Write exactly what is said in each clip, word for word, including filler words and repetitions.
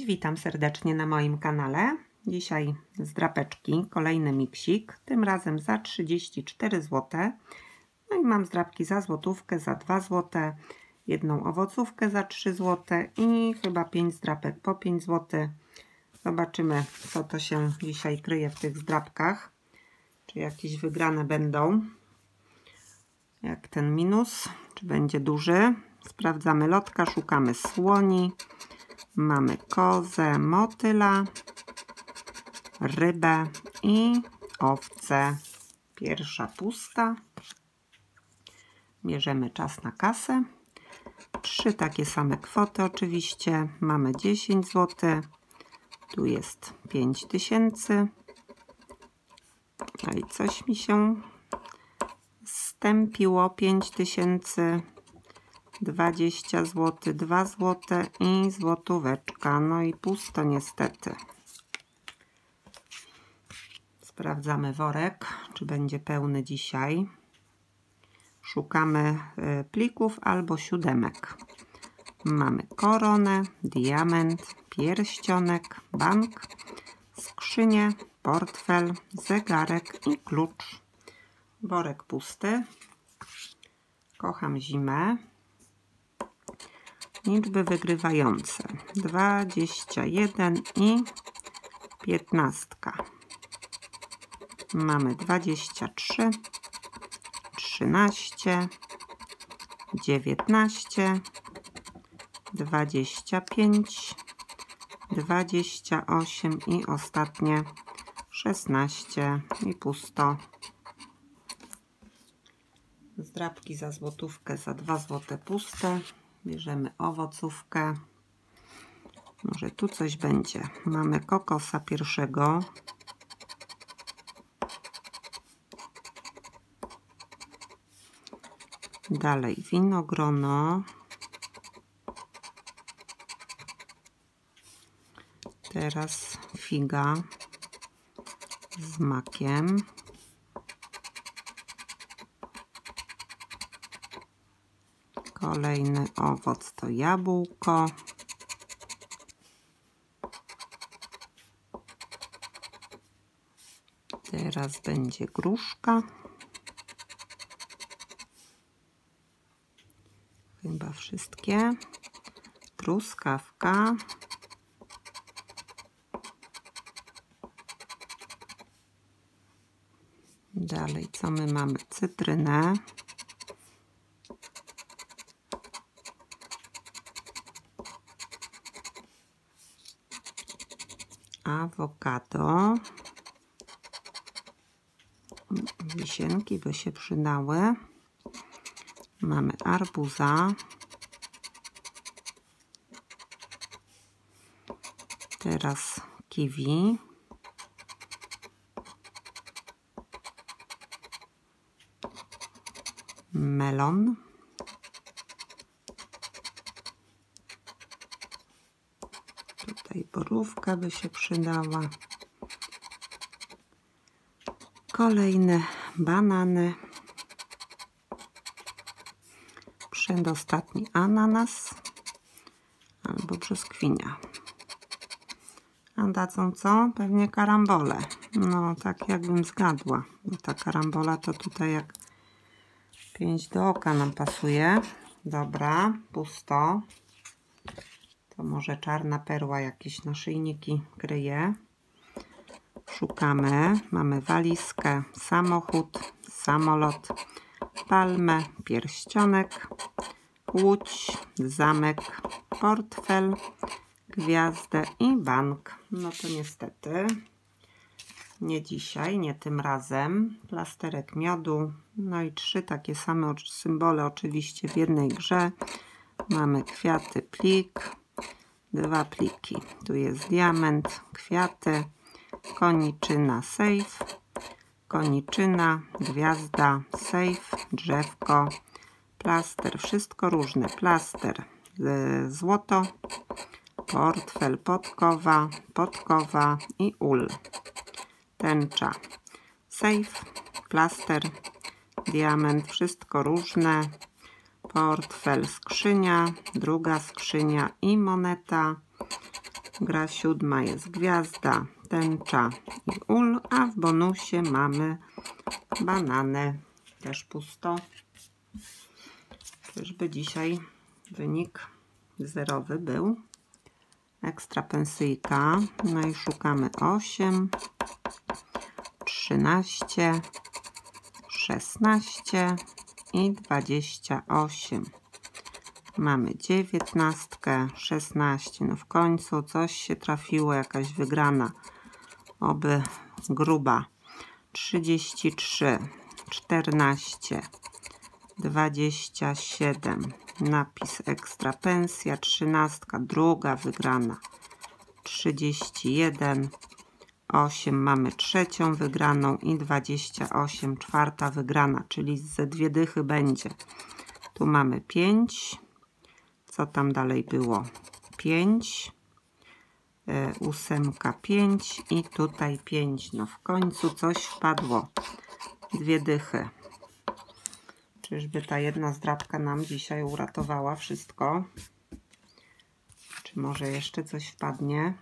Cześć, witam serdecznie na moim kanale. Dzisiaj z drapeczki kolejny miksik, tym razem za trzydzieści cztery złote. No i mam zdrapki za złotówkę, za dwa złote, jedną owocówkę za trzy złote i chyba pięć zdrapek po pięć złotych. Zobaczymy, co to się dzisiaj kryje w tych zdrapkach. Czy jakieś wygrane będą, jak ten minus, czy będzie duży. Sprawdzamy lotka, szukamy słoni. Mamy kozę, motyla, rybę i owcę. Pierwsza pusta. Bierzemy czas na kasę. Trzy takie same kwoty oczywiście. Mamy dziesięć złotych. Tu jest pięć tysięcy. No i coś mi się stępiło. pięć tysięcy. dwadzieścia złotych, dwa złote i złotóweczka. No i pusto niestety. Sprawdzamy worek, czy będzie pełny dzisiaj. Szukamy plików albo siódemek. Mamy koronę, diament, pierścionek, bank, skrzynię, portfel, zegarek i klucz. Worek pusty. Kocham zimę. Liczby wygrywające dwadzieścia jeden i piętnaście. Mamy dwadzieścia trzy, trzynaście, dziewiętnaście, dwadzieścia pięć, dwadzieścia osiem i ostatnie szesnaście i pusto. Zdrapki za złotówkę, za dwa złote puste. Bierzemy owocówkę. Może tu coś będzie. Mamy kokosa pierwszego. Dalej winogrono. Teraz figa z makiem. Kolejny owoc to jabłko. Teraz będzie gruszka. Chyba wszystkie. Truskawka. Dalej co my mamy? Cytrynę. Awokado. Wisienki by się przydały. Mamy arbuza. Teraz kiwi. Melon. Tutaj borówka by się przydała. Kolejne banany. Przedostatni ananas albo brzoskwinia. A dadzą co? Pewnie karambole. No tak jakbym zgadła. Bo ta karambola to tutaj jak pięć do oka nam pasuje. Dobra, pusto. To może czarna perła jakieś naszyjniki kryje. Szukamy. Mamy walizkę, samochód, samolot, palmę, pierścionek, łódź, zamek, portfel, gwiazdę i bank. No to niestety nie dzisiaj, nie tym razem. Plasterek miodu. No i trzy takie same symbole oczywiście w jednej grze. Mamy kwiaty, plik, dwa pliki. Tu jest diament, kwiaty, koniczyna, safe, koniczyna, gwiazda, safe, drzewko, plaster, wszystko różne. Plaster, złoto, portfel, podkowa, podkowa i ul. Tęcza, safe, plaster, diament, wszystko różne. Portfel, skrzynia, druga skrzynia i moneta. gra siódma jest gwiazda, tęcza i ul, a w bonusie mamy banany. Też pusto. Czyżby dzisiaj wynik zerowy był? Ekstra pensyjka. No i szukamy osiem, trzynaście, szesnaście i dwadzieścia osiem. Mamy dziewiętnastkę, szesnaście. No w końcu coś się trafiło, jakaś wygrana. Oby gruba. trzydzieści trzy, czternaście, dwadzieścia siedem. Napis ekstra pensja, trzynastka, druga wygrana. trzydzieści jeden, osiem mamy trzecią wygraną i dwadzieścia osiem czwarta wygrana, czyli ze dwie dychy będzie. Tu mamy pięć. Co tam dalej było? pięć. Yy, ósemka pięć i tutaj pięć. No w końcu coś wpadło. Dwie dychy. Czyżby ta jedna zdrabka nam dzisiaj uratowała wszystko? Czy może jeszcze coś wpadnie?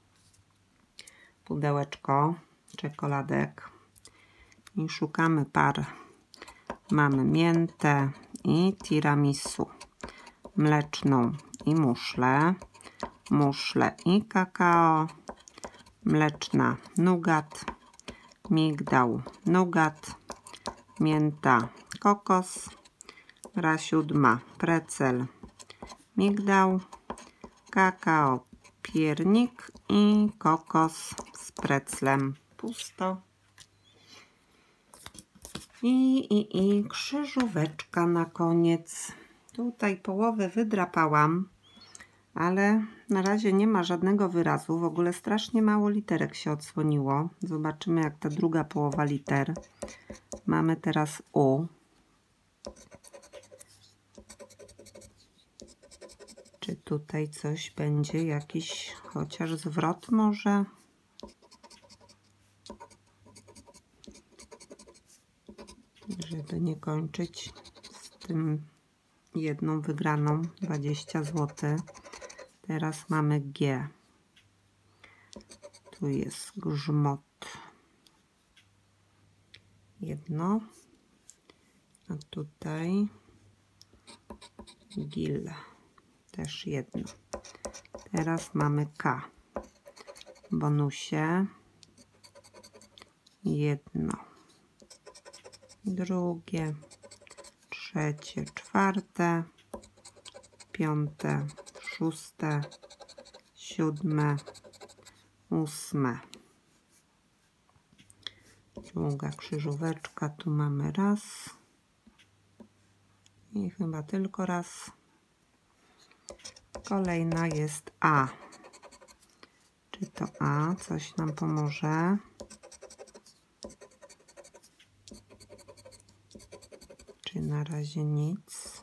Pudełeczko czekoladek. I szukamy par. Mamy miętę i tiramisu. Mleczną i muszlę. Muszle i kakao. Mleczna nougat. Migdał nougat. Mięta kokos. Gra siódma precel. Migdał. Kakao piernik i kokos z preclem. Pusto. I, i, i krzyżóweczka na koniec. Tutaj połowę wydrapałam, ale na razie nie ma żadnego wyrazu. W ogóle strasznie mało literek się odsłoniło. Zobaczymy, jak ta druga połowa liter. Mamy teraz U. Czy tutaj coś będzie? Jakiś chociaż zwrot może? Żeby nie kończyć z tym jedną wygraną, dwadzieścia złotych. Teraz mamy G. Tu jest grzmot. Jedno. A tutaj gil. Też jedno. Teraz mamy K. W bonusie jedno. Drugie. Trzecie, czwarte. Piąte, szóste. Siódme. Ósme. Długa krzyżóweczka. Tu mamy raz. I chyba tylko raz. Kolejna jest A. Czy to A coś nam pomoże? Czy na razie nic?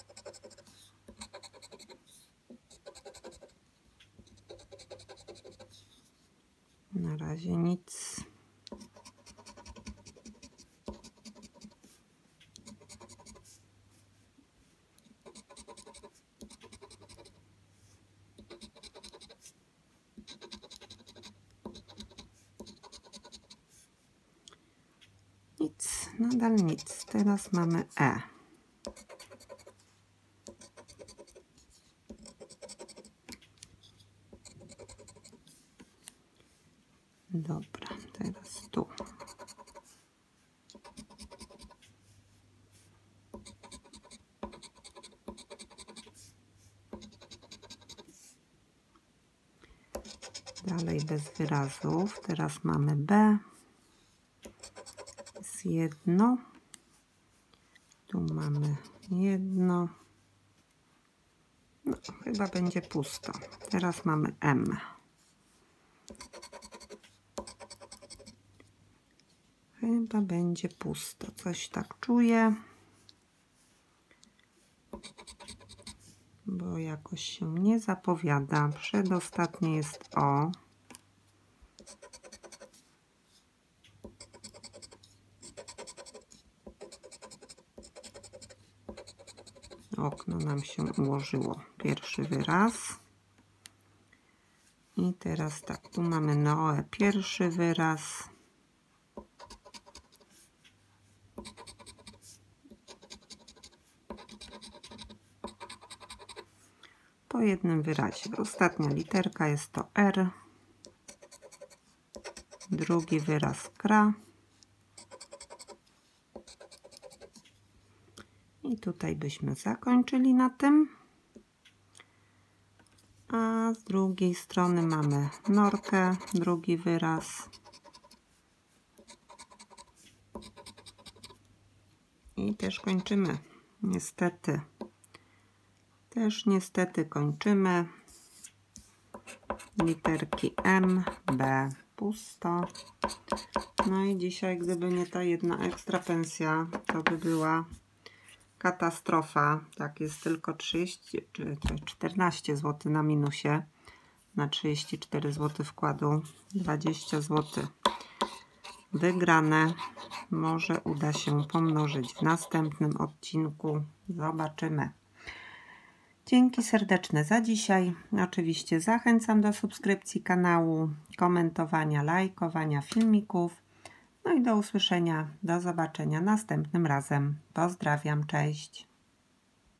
Na razie nic. Nic, nadal nic. Teraz mamy E. Dobra, teraz tu. Dalej bez wyrazów. Teraz mamy B. Jest jedno. Tu mamy jedno. No, chyba będzie pusto. Teraz mamy M. Chyba będzie pusto. Coś tak czuję. Bo jakoś się nie zapowiada. Przedostatnie jest O. Okno nam się ułożyło. Pierwszy wyraz. I I teraz tak, tu mamy Noe, pierwszy wyraz. Po jednym wyrazie. Ostatnia literka jest to R. Drugi wyraz Kra. I tutaj byśmy zakończyli na tym. A z drugiej strony mamy Norkę, drugi wyraz. I też kończymy. Niestety. Też niestety kończymy. Literki M, B, pusto. No i dzisiaj, gdyby nie ta jedna ekstra pensja, to by była katastrofa. Tak, jest tylko trzydzieści czy czternaście złotych na minusie. Na trzydzieści cztery złote wkładu. dwadzieścia złotych wygrane. Może uda się pomnożyć w następnym odcinku. Zobaczymy. Dzięki serdeczne za dzisiaj. Oczywiście zachęcam do subskrypcji kanału, komentowania, lajkowania filmików. No i do usłyszenia, do zobaczenia następnym razem. Pozdrawiam, cześć.